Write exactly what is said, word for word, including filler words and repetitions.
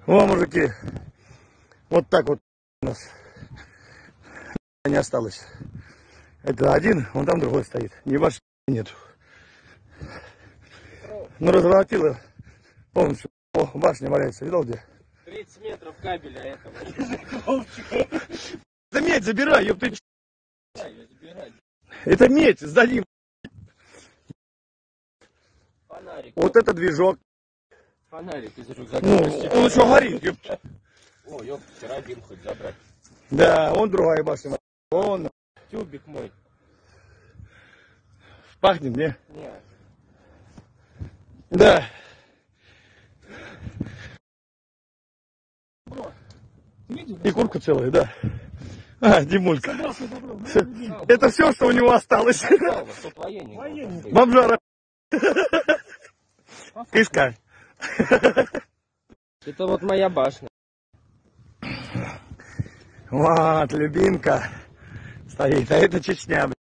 О, мужики, вот так вот у нас не осталось. Это один, вон там другой стоит. Ни машины нету. Ну, разворотило полностью. О, башня валяется, видал где? тридцать метров кабеля этого. Это медь, забирай, ёб ты. Это медь, сдадим. Фонарик. Вот это движок. Фонарик из рюкзака. Ну, он еще горит, ёб. О, ёб, вчера дым хоть забрать. Да, он другая башня. Вон. Тюбик мой. Пахнет, не? Нет. Да. И куртка целая, да. А, Димулька. Это все, что у него осталось. Бомжара. Кыска. Это вот моя башня. Вот, любимка стоит. А это Чечня.